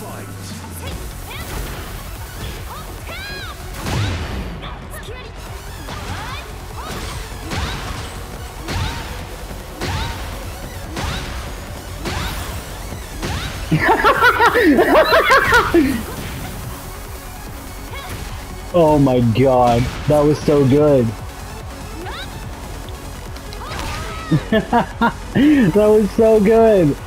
Oh my god, that was so good. That was so good.